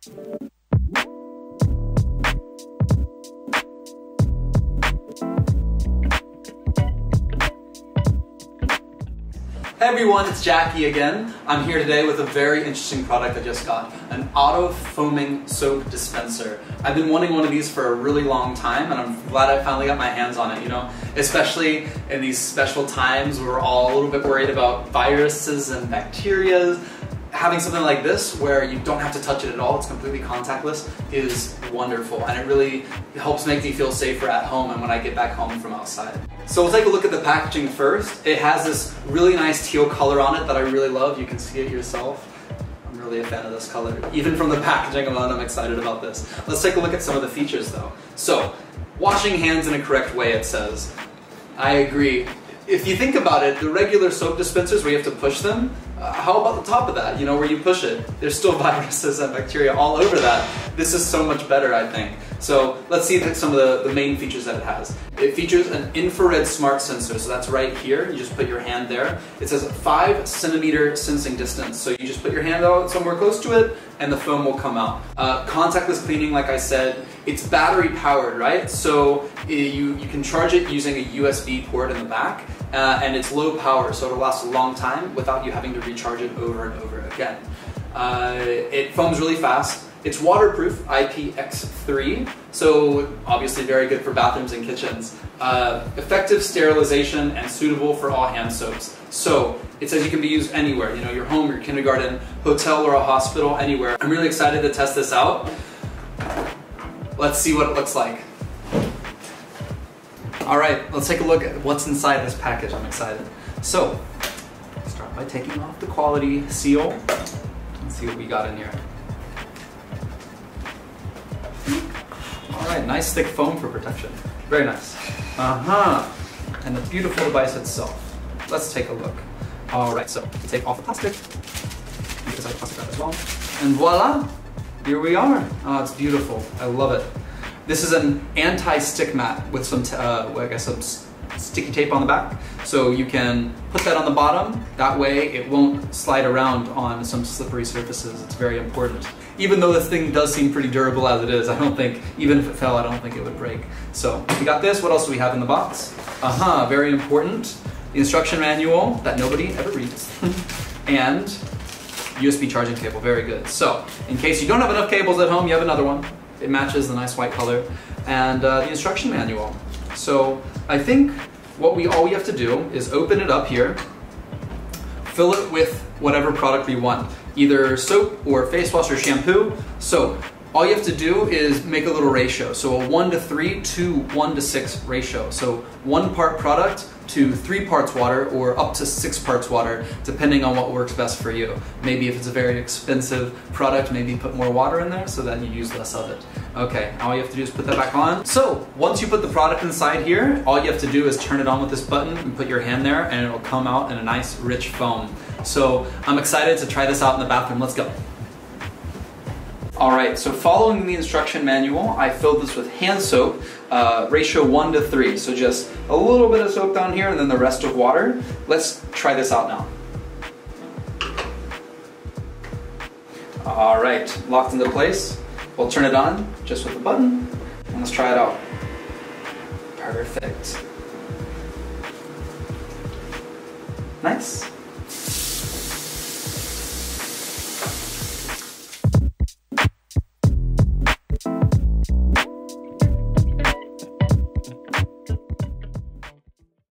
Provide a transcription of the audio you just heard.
Hey everyone, it's Jackie again. I'm here today with a very interesting product I just got, an auto foaming soap dispenser. I've been wanting one of these for a really long time, and I'm glad I finally got my hands on it, you know, especially in these special times where we're all a little bit worried about viruses and bacteria. Having something like this where you don't have to touch it at all, it's completely contactless, is wonderful, and it really helps make me feel safer at home and when I get back home from outside. So we'll take a look at the packaging first. It has this really nice teal color on it that I really love. You can see it yourself. I'm really a fan of this color. Even from the packaging alone, I'm excited about this. Let's take a look at some of the features though. So, washing hands in a correct way, it says. I agree. If you think about it, the regular soap dispensers where you have to push them, how about the top of that, you know, where you push it? There's still viruses and bacteria all over that. This is so much better, I think. So let's see some of the main features that it has. It features an infrared smart sensor, so that's right here. You just put your hand there. It says 5 centimeter sensing distance, so you just put your hand out somewhere close to it and the foam will come out. Contactless cleaning, like I said, it's battery powered, right? So you can charge it using a USB port in the back, and it's low power, so it'll last a long time without you having to recharge it over and over again. It foams really fast. It's waterproof, IPX3, so obviously very good for bathrooms and kitchens. Effective sterilization and suitable for all hand soaps. So it says you can be used anywhere, you know, your home, your kindergarten, hotel, or a hospital, anywhere. I'm really excited to test this out. Let's see what it looks like. All right, let's take a look at what's inside this package. I'm excited. So, start by taking off the quality seal. Let's see what we got in here. All right, nice thick foam for protection. Very nice. And the beautiful device itself. Let's take a look. All right, so take off the plastic. Because I have plastic wrap as well. And voila, here we are. Oh, it's beautiful. I love it. This is an anti-stick mat with some, some sticky tape on the back. So you can put that on the bottom. That way it won't slide around on some slippery surfaces. It's very important. Even though this thing does seem pretty durable as it is, I don't think, even if it fell, I don't think it would break. So we got this. What else do we have in the box? Very important. The instruction manual that nobody ever reads. And USB charging cable, very good. So in case you don't have enough cables at home, you have another one. It matches the nice white color. And the instruction manual. So I think all we have to do is open it up here, fill it with whatever product we want, either soap or face wash or shampoo. So all you have to do is make a little ratio. So a 1:3 to 1:6 ratio. So 1 part product to 3 parts water, or up to 6 parts water, depending on what works best for you. Maybe if it's a very expensive product, maybe put more water in there so that you use less of it. Okay, all you have to do is put that back on. So once you put the product inside here, all you have to do is turn it on with this button and put your hand there, and it'll come out in a nice rich foam. So I'm excited to try this out in the bathroom. Let's go. Alright, so following the instruction manual, I filled this with hand soap, ratio 1:3. So just a little bit of soap down here and then the rest of water. Let's try this out now. Alright, locked into place. We'll turn it on just with the button, and let's try it out. Perfect. Nice.